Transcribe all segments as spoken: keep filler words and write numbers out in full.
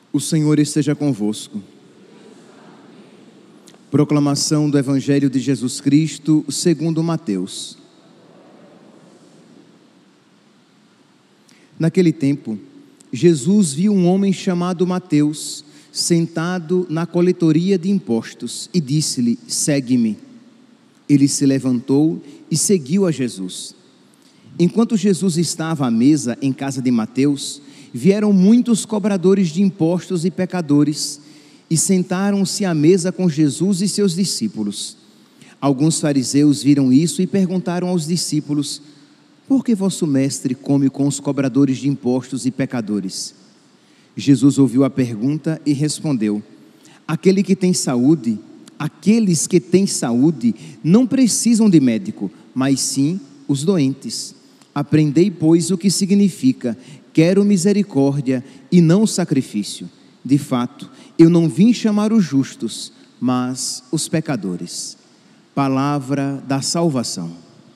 O Senhor esteja convosco. Proclamação do Evangelho de Jesus Cristo segundo Mateus. Naquele tempo, Jesus viu um homem chamado Mateus sentado na coletoria de impostos e disse-lhe: segue-me. Ele se levantou e seguiu a Jesus. Enquanto Jesus estava à mesa em casa de Mateus, vieram muitos cobradores de impostos e pecadores e sentaram-se à mesa com Jesus e seus discípulos. Alguns fariseus viram isso e perguntaram aos discípulos: por que vosso mestre come com os cobradores de impostos e pecadores? Jesus ouviu a pergunta e respondeu: aquele que tem saúde, aqueles que têm saúde não precisam de médico, mas sim os doentes. Aprendei, pois, o que significa: quero misericórdia e não sacrifício. De fato, eu não vim chamar os justos, mas os pecadores. Palavra da salvação.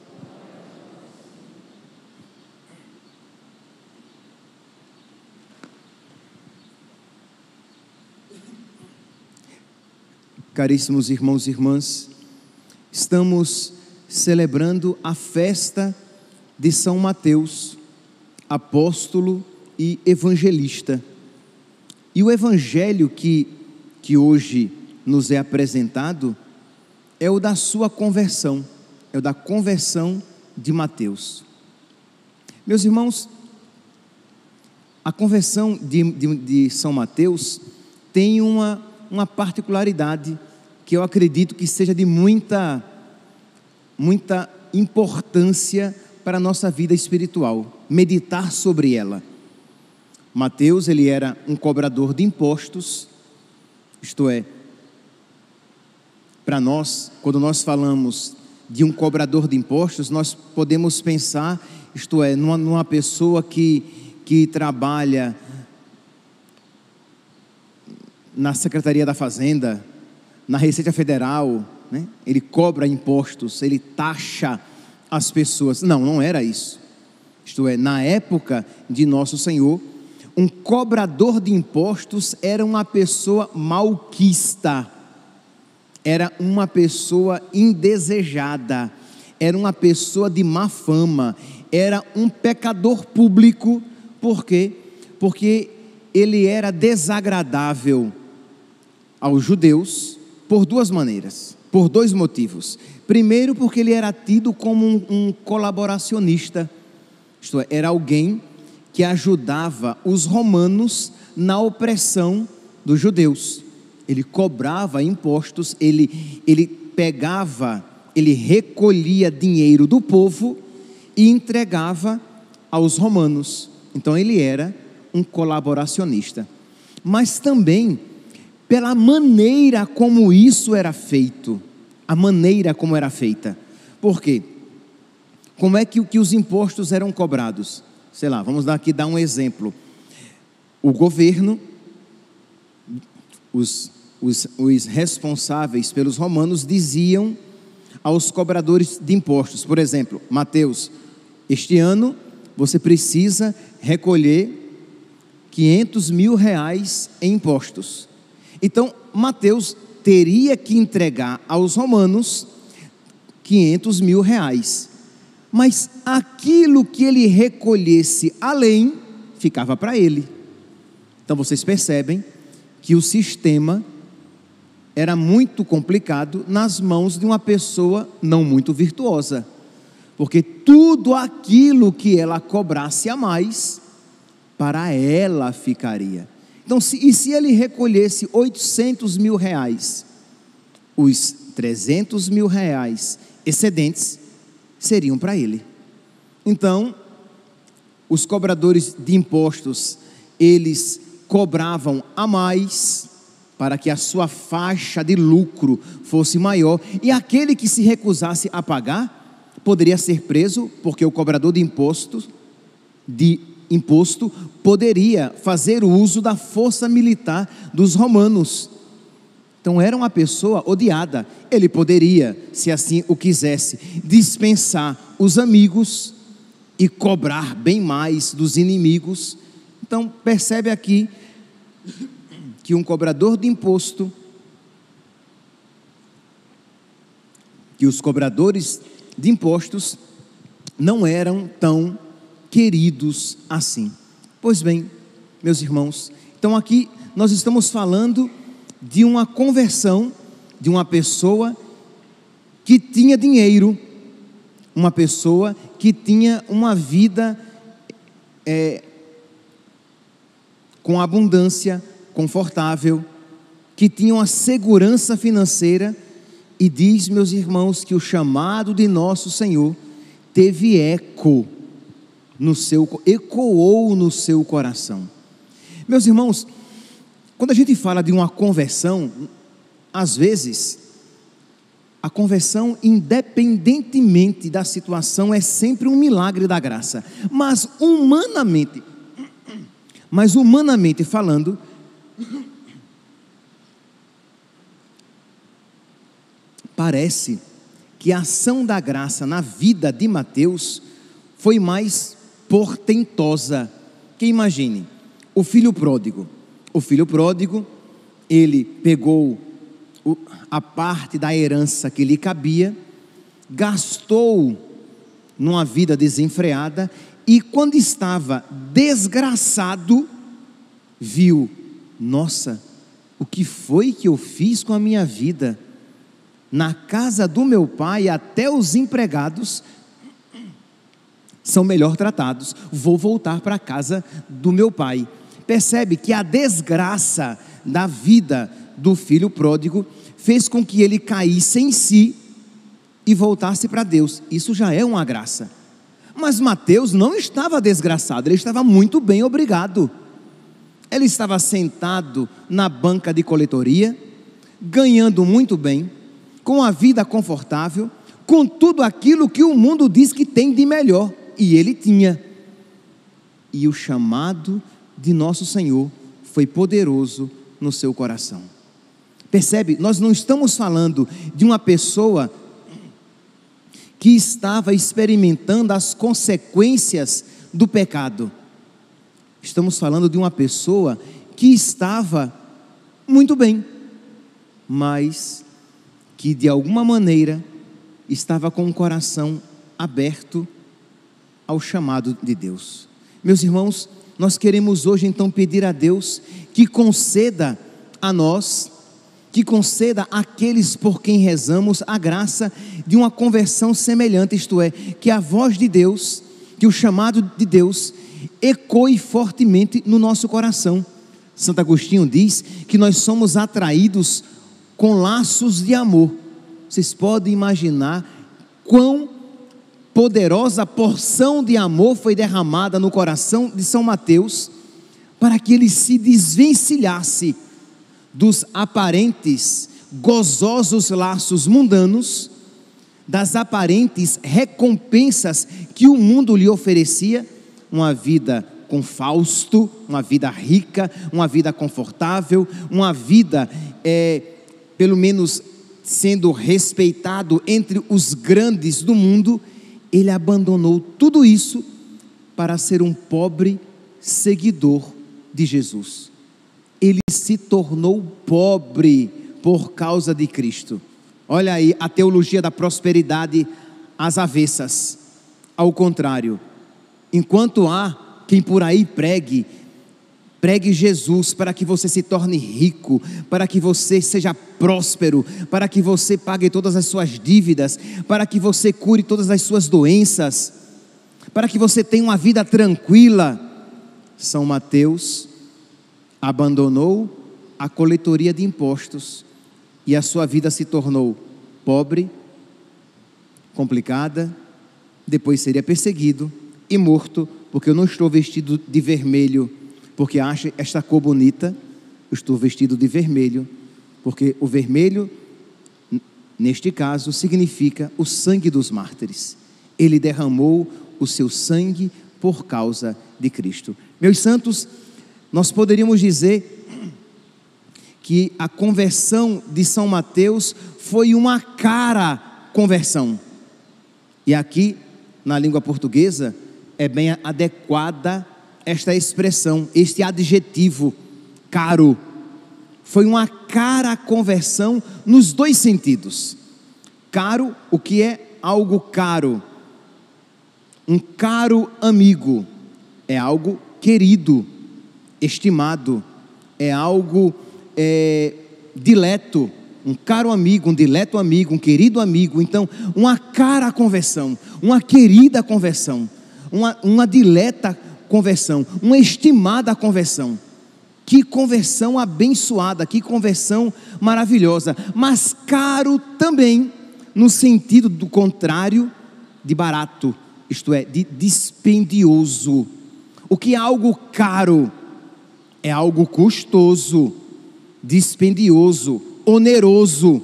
Caríssimos irmãos e irmãs, estamos celebrando a festa de São Mateus, apóstolo e evangelista. E o evangelho que, que hoje nos é apresentado é o da sua conversão, é o da conversão de Mateus. Meus irmãos, a conversão de, de, de São Mateus tem uma, uma particularidade que eu acredito que seja de muita, muita importância para a nossa vida espiritual, meditar sobre ela. Mateus, ele era um cobrador de impostos, isto é, para nós, quando nós falamos de um cobrador de impostos, nós podemos pensar, isto é, numa, numa pessoa que, que trabalha na Secretaria da Fazenda, na Receita Federal, né? Ele cobra impostos, ele taxa as pessoas. Não, não era isso. Isto é, na época de Nosso Senhor, um cobrador de impostos era uma pessoa malquista, era uma pessoa indesejada, era uma pessoa de má fama, era um pecador público. Por quê? Porque ele era desagradável aos judeus por duas maneiras, por dois motivos. Primeiro, porque ele era tido como um, um colaboracionista, isto é, era alguém que ajudava os romanos na opressão dos judeus. Ele cobrava impostos, ele, ele pegava, ele recolhia dinheiro do povo e entregava aos romanos. Então ele era um colaboracionista. Mas também pela maneira como isso era feito, a maneira como era feita. Por quê? Como é que, que os impostos eram cobrados? Sei lá, vamos dar aqui dar um exemplo. O governo, os, os, os responsáveis pelos romanos diziam aos cobradores de impostos, por exemplo, Mateus, este ano você precisa recolher quinhentos mil reais em impostos. Então, Mateus teria que entregar aos romanos quinhentos mil reais. Mas aquilo que ele recolhesse além, ficava para ele. Então vocês percebem que o sistema era muito complicado nas mãos de uma pessoa não muito virtuosa. Porque tudo aquilo que ela cobrasse a mais, para ela ficaria. Então, se, e se ele recolhesse oitocentos mil reais, os trezentos mil reais excedentes seriam para ele. Então, os cobradores de impostos, eles cobravam a mais para que a sua faixa de lucro fosse maior, e aquele que se recusasse a pagar poderia ser preso, porque o cobrador de impostos de imposto poderia fazer uso da força militar dos romanos. Então era uma pessoa odiada. Ele poderia, se assim o quisesse, dispensar os amigos e cobrar bem mais dos inimigos. Então percebe aqui que um cobrador de imposto, que os cobradores de impostos não eram tão queridos assim. Pois bem, meus irmãos, então aqui nós estamos falando de uma conversão de uma pessoa que tinha dinheiro, uma pessoa que tinha uma vida é, com abundância, confortável, que tinha uma segurança financeira, e diz, meus irmãos, que o chamado de nosso Senhor teve eco no seu, ecoou no seu coração. Meus irmãos, quando a gente fala de uma conversão, às vezes, a conversão, independentemente da situação, é sempre um milagre da graça. Mas humanamente, mas humanamente falando, parece que a ação da graça na vida de Mateus foi mais portentosa. Que imagine, o filho pródigo. O filho pródigo, ele pegou a parte da herança que lhe cabia, gastou numa vida desenfreada, e quando estava desgraçado, viu, nossa, o que foi que eu fiz com a minha vida? Na casa do meu pai, até os empregados são melhor tratados, vou voltar para a casa do meu pai. Percebe que a desgraça da vida do filho pródigo fez com que ele caísse em si e voltasse para Deus. Isso já é uma graça. Mas Mateus não estava desgraçado, ele estava muito bem, obrigado. Ele estava sentado na banca de coletoria, ganhando muito bem, com a vida confortável, com tudo aquilo que o mundo diz que tem de melhor, e ele tinha. E o chamado de nosso Senhor foi poderoso no seu coração. Percebe? Nós não estamos falando de uma pessoa que estava experimentando as consequências do pecado. Estamos falando de uma pessoa que estava muito bem, mas que de alguma maneira estava com o coração aberto ao chamado de Deus. Meus irmãos, nós queremos hoje então pedir a Deus que conceda a nós, que conceda àqueles por quem rezamos a graça de uma conversão semelhante, isto é, que a voz de Deus, que o chamado de Deus ecoe fortemente no nosso coração. Santo Agostinho diz que nós somos atraídos com laços de amor. Vocês podem imaginar quão poderosa porção de amor foi derramada no coração de São Mateus, para que ele se desvencilhasse dos aparentes gozosos laços mundanos, das aparentes recompensas que o mundo lhe oferecia, uma vida com Fausto, uma vida rica, uma vida confortável, uma vida é, pelo menos sendo respeitado entre os grandes do mundo. Ele abandonou tudo isso para ser um pobre seguidor de Jesus. Ele se tornou pobre por causa de Cristo. Olha aí a teologia da prosperidade às avessas. Ao contrário, enquanto há quem por aí pregue, pregue Jesus para que você se torne rico, para que você seja próspero, para que você pague todas as suas dívidas, para que você cure todas as suas doenças, para que você tenha uma vida tranquila. São Mateus abandonou a coletoria de impostos e a sua vida se tornou pobre, complicada, depois seria perseguido e morto, porque eu não estou vestido de vermelho porque acha esta cor bonita, eu estou vestido de vermelho, porque o vermelho, neste caso, significa o sangue dos mártires. Ele derramou o seu sangue por causa de Cristo. Meus santos, nós poderíamos dizer que a conversão de São Mateus foi uma cara conversão. E aqui, na língua portuguesa, é bem adequada esta expressão, este adjetivo, caro. Foi uma cara conversão nos dois sentidos. Caro, o que é algo caro? Um caro amigo é algo querido, estimado, é algo é, dileto. Um caro amigo, um dileto amigo, um querido amigo. Então, uma cara conversão, uma querida conversão, uma, uma dileta conversão, uma estimada conversão. Que conversão abençoada, que conversão maravilhosa. Mas caro também, no sentido do contrário de barato, isto é, de dispendioso. O que é algo caro? É algo custoso, dispendioso, oneroso.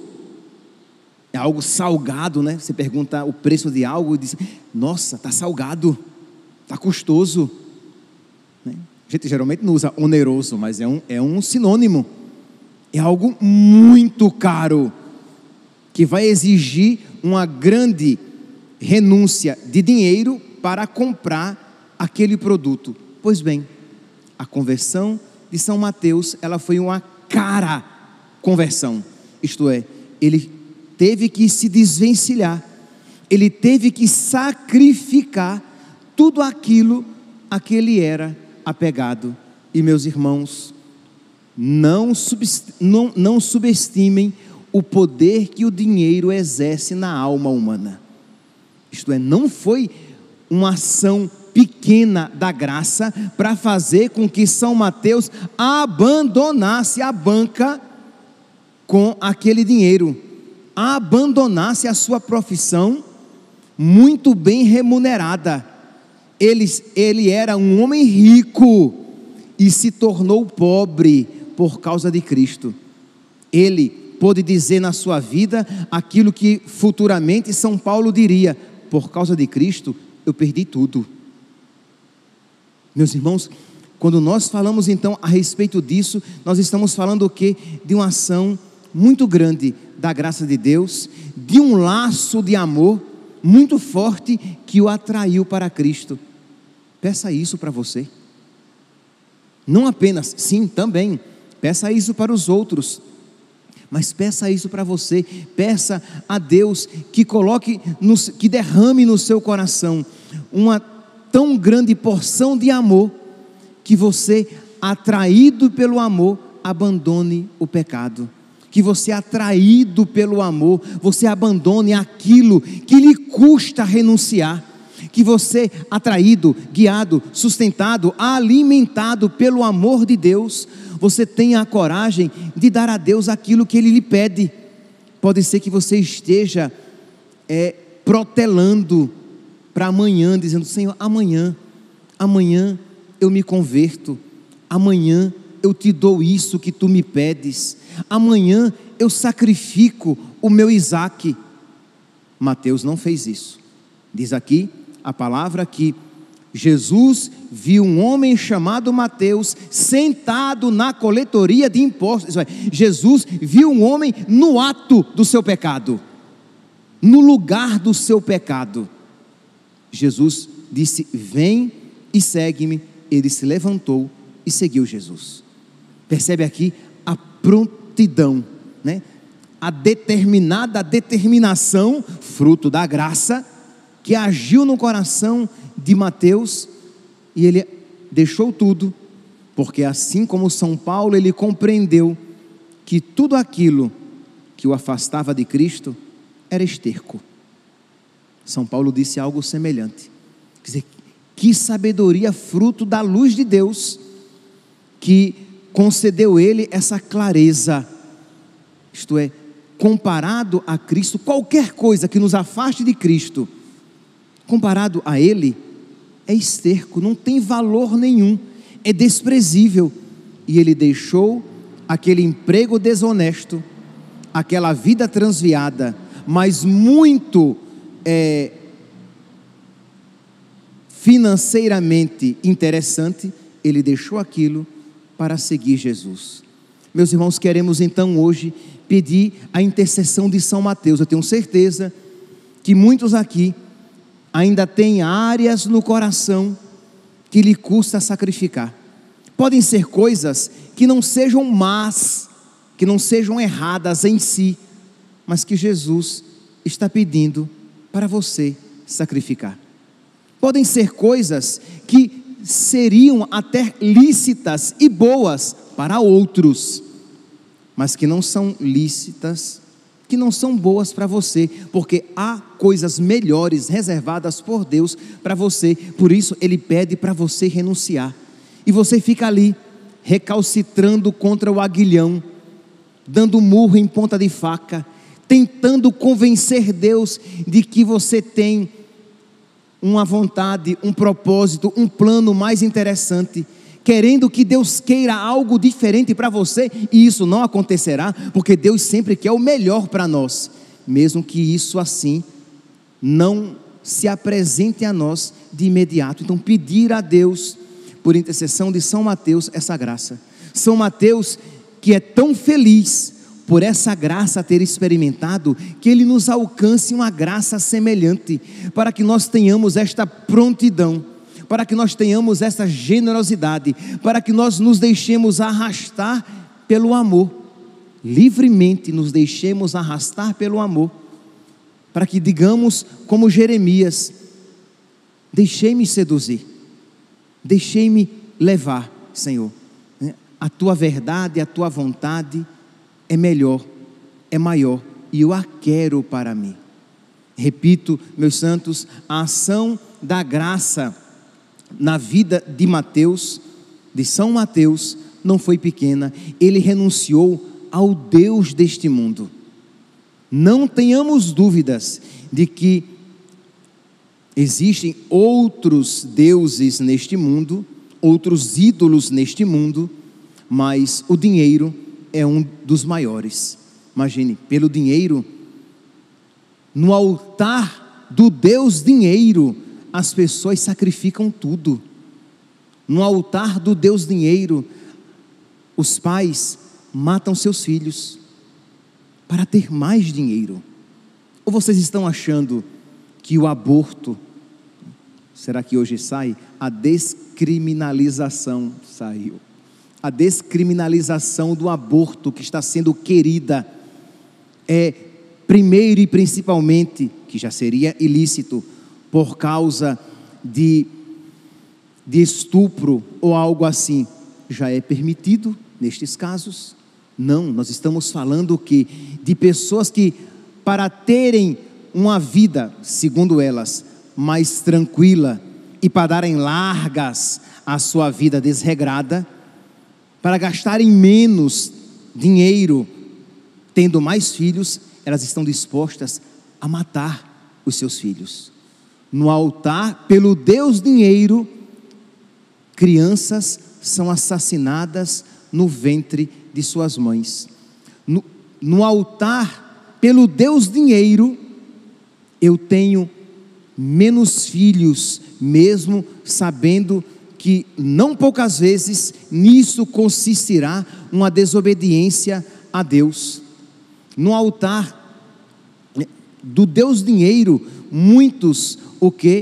É algo salgado, né? Você pergunta o preço de algo e diz: nossa, está salgado, está custoso. Né? A gente geralmente não usa oneroso, mas é um, é um sinônimo. É algo muito caro, que vai exigir uma grande renúncia de dinheiro para comprar aquele produto. Pois bem, a conversão de São Mateus, ela foi uma cara conversão, isto é, ele teve que se desvencilhar, ele teve que sacrificar tudo aquilo a que ele era apegado. E meus irmãos, não, não, não subestimem o poder que o dinheiro exerce na alma humana. Isto é, não foi uma ação pequena da graça para fazer com que São Mateus abandonasse a banca com aquele dinheiro, abandonasse a sua profissão muito bem remunerada. Ele, ele era um homem rico e se tornou pobre por causa de Cristo. Ele pôde dizer na sua vida aquilo que futuramente São Paulo diria: por causa de Cristo eu perdi tudo. Meus irmãos, quando nós falamos então a respeito disso, nós estamos falando o quê? De uma ação muito grande da graça de Deus, de um laço de amor muito forte que o atraiu para Cristo. Peça isso para você. Não apenas, sim, também, peça isso para os outros, mas peça isso para você. Peça a Deus que coloque, no, que derrame no seu coração uma tão grande porção de amor, que você, atraído pelo amor, abandone o pecado. Que você, atraído pelo amor, você abandone aquilo que lhe custa renunciar. Que você, atraído, guiado, sustentado, alimentado pelo amor de Deus, você tenha a coragem de dar a Deus aquilo que Ele lhe pede. Pode ser que você esteja é, protelando para amanhã, dizendo: Senhor, amanhã, amanhã eu me converto, amanhã eu te dou isso que tu me pedes, amanhã eu sacrifico o meu Isaque. Mateus não fez isso. Diz aqui a palavra que Jesus viu um homem chamado Mateus sentado na coletoria de impostos. Isso é, Jesus viu um homem no ato do seu pecado, no lugar do seu pecado. Jesus disse: vem e segue-me. Ele se levantou e seguiu Jesus. Percebe aqui a prontidão, né? A determinada determinação, fruto da graça, que agiu no coração de Mateus, e ele deixou tudo, porque assim como São Paulo, ele compreendeu que tudo aquilo que o afastava de Cristo era esterco. São Paulo disse algo semelhante. Quer dizer, que sabedoria, fruto da luz de Deus, que concedeu ele essa clareza. Isto é, comparado a Cristo, qualquer coisa que nos afaste de Cristo, comparado a Ele, é esterco, não tem valor nenhum, é desprezível. E ele deixou aquele emprego desonesto, aquela vida transviada, mas muito é, financeiramente interessante, ele deixou aquilo para seguir Jesus. Meus irmãos, queremos então hoje pedir a intercessão de São Mateus. Eu tenho certeza que muitos aqui ainda têm áreas no coração que lhe custa sacrificar. Podem ser coisas que não sejam más, que não sejam erradas em si, mas que Jesus está pedindo para você sacrificar. Podem ser coisas que seriam até lícitas e boas para outros, mas que não são lícitas, que não são boas para você, porque há coisas melhores reservadas por Deus para você. Por isso Ele pede para você renunciar, e você fica ali recalcitrando contra o aguilhão, dando murro em ponta de faca, tentando convencer Deus de que você tem uma vontade, um propósito, um plano mais interessante, querendo que Deus queira algo diferente para você, e isso não acontecerá, porque Deus sempre quer o melhor para nós, mesmo que isso assim não se apresente a nós de imediato. Então, pedir a Deus, por intercessão de São Mateus, essa graça. São Mateus, que é tão feliz por essa graça ter experimentado, que ele nos alcance uma graça semelhante, para que nós tenhamos esta prontidão, para que nós tenhamos essa generosidade, para que nós nos deixemos arrastar pelo amor, livremente nos deixemos arrastar pelo amor, para que digamos como Jeremias: deixei-me seduzir, deixei-me levar, Senhor, a tua verdade, a tua vontade é melhor, é maior, e eu a quero para mim. Repito, meus santos, a ação da graça na vida de Mateus, de São Mateus, não foi pequena. Ele renunciou ao Deus deste mundo. Não tenhamos dúvidas de que existem outros deuses neste mundo, outros ídolos neste mundo, mas o dinheiro é um dos maiores. Imagine, pelo dinheiro, no altar do Deus dinheiro, as pessoas sacrificam tudo. No altar do Deus dinheiro, os pais matam seus filhos para ter mais dinheiro. Ou vocês estão achando que o aborto, será que hoje sai? A descriminalização saiu. A descriminalização do aborto, que está sendo querida, é primeiro e principalmente, que já seria ilícito, por causa de, de estupro ou algo assim, já é permitido nestes casos? Não, nós estamos falando que de pessoas que, para terem uma vida, segundo elas, mais tranquila, e para darem largas à sua vida desregrada, para gastarem menos dinheiro, tendo mais filhos, elas estão dispostas a matar os seus filhos. No altar, pelo Deus dinheiro, crianças são assassinadas no ventre de suas mães. No, no altar, pelo Deus dinheiro, eu tenho menos filhos, mesmo sabendo que não poucas vezes nisso consistirá uma desobediência a Deus. No altar do Deus dinheiro, muitos o que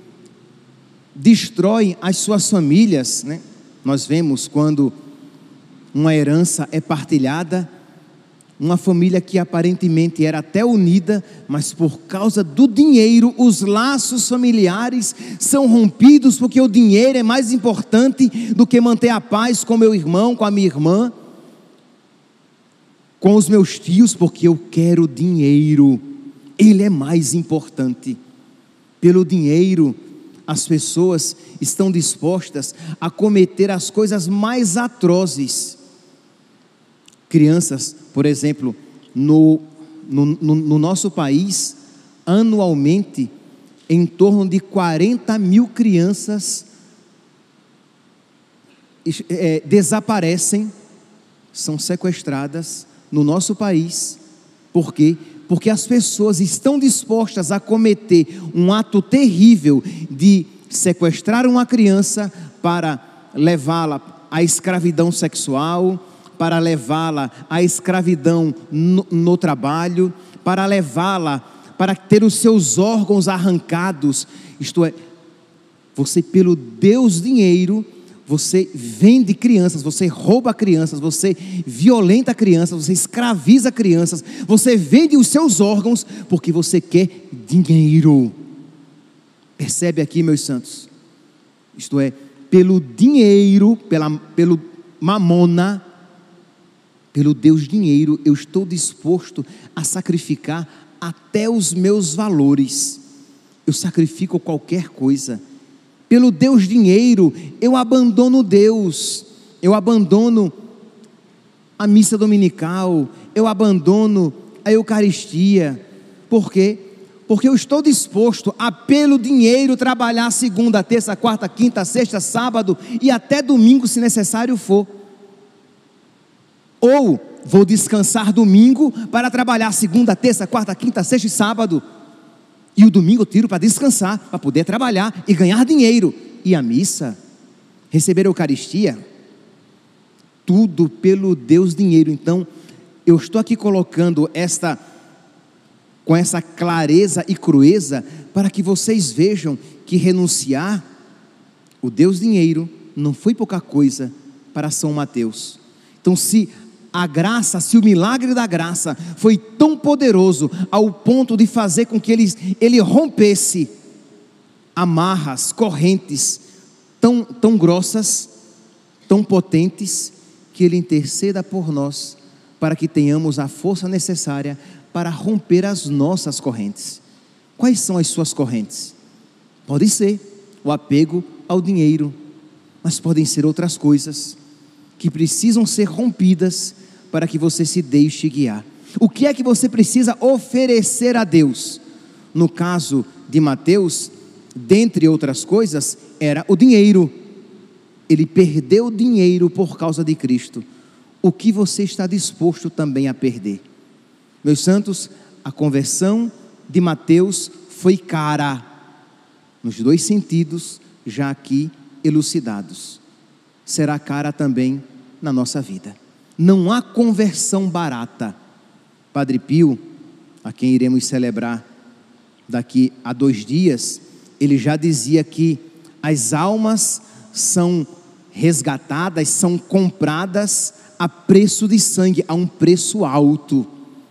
destroem as suas famílias, né? Nós vemos quando uma herança é partilhada, uma família que aparentemente era até unida, mas por causa do dinheiro, os laços familiares são rompidos, porque o dinheiro é mais importante do que manter a paz com meu irmão, com a minha irmã, com os meus tios, porque eu quero dinheiro, ele é mais importante. Pelo dinheiro, as pessoas estão dispostas a cometer as coisas mais atrozes. Crianças, por exemplo, no, no, no, no nosso país, anualmente, em torno de quarenta mil crianças é, desaparecem, são sequestradas no nosso país. Por quê? Porque as pessoas estão dispostas a cometer um ato terrível de sequestrar uma criança para levá-la à escravidão sexual, para levá-la à escravidão no, no trabalho, para levá-la, para ter os seus órgãos arrancados. Isto é, você pelo Deus dinheiro, você vende crianças, você rouba crianças, você violenta crianças, você escraviza crianças, você vende os seus órgãos porque você quer dinheiro. Percebe aqui, meus santos? Isto é, pelo dinheiro, pela, pelo mamona, pelo Deus dinheiro, eu estou disposto a sacrificar até os meus valores. Eu sacrifico qualquer coisa. Pelo Deus dinheiro, eu abandono Deus, eu abandono a missa dominical, eu abandono a Eucaristia. Por quê? Porque eu estou disposto a, pelo dinheiro, trabalhar segunda, terça, quarta, quinta, sexta, sábado e até domingo, se necessário for. Ou vou descansar domingo para trabalhar segunda, terça, quarta, quinta, sexta e sábado. E o domingo eu tiro para descansar, para poder trabalhar e ganhar dinheiro. E a missa, receber a Eucaristia, tudo pelo Deus dinheiro. Então, eu estou aqui colocando esta, com essa clareza e crueza, para que vocês vejam que renunciar o Deus dinheiro não foi pouca coisa para São Mateus. Então, se a graça, se o milagre da graça foi tão poderoso ao ponto de fazer com que ele, ele rompesse amarras, correntes tão, tão grossas, tão potentes, que ele interceda por nós, para que tenhamos a força necessária para romper as nossas correntes. Quais são as suas correntes? Pode ser o apego ao dinheiro, mas podem ser outras coisas que precisam ser rompidas para que você se deixe guiar. O que é que você precisa oferecer a Deus? No caso de Mateus, dentre outras coisas, era o dinheiro. Ele perdeu o dinheiro por causa de Cristo. O que você está disposto também a perder? Meus santos, a conversão de Mateus foi cara, nos dois sentidos, já aqui elucidados. Será cara também na nossa vida. Não há conversão barata. Padre Pio, a quem iremos celebrar daqui a dois dias, ele já dizia que as almas são resgatadas, são compradas a preço de sangue, a um preço alto.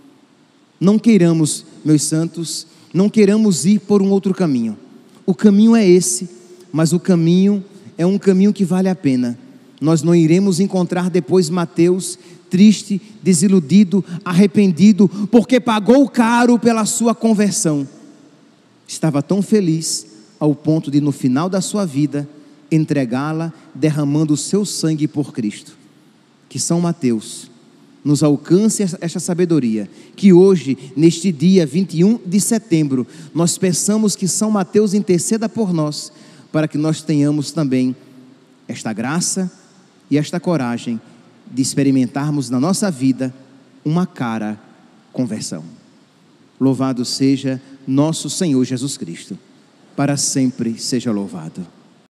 Não queiramos, meus santos, não queiramos ir por um outro caminho. O caminho é esse, mas o caminho é um caminho que vale a pena. Nós não iremos encontrar depois Mateus triste, desiludido, arrependido, porque pagou caro pela sua conversão. Estava tão feliz ao ponto de, no final da sua vida, entregá-la, derramando o seu sangue por Cristo. Que São Mateus nos alcance esta sabedoria, que hoje, neste dia vinte e um de setembro, nós peçamos que São Mateus interceda por nós, para que nós tenhamos também esta graça e esta coragem de experimentarmos na nossa vida uma cara conversão. Louvado seja nosso Senhor Jesus Cristo, para sempre seja louvado.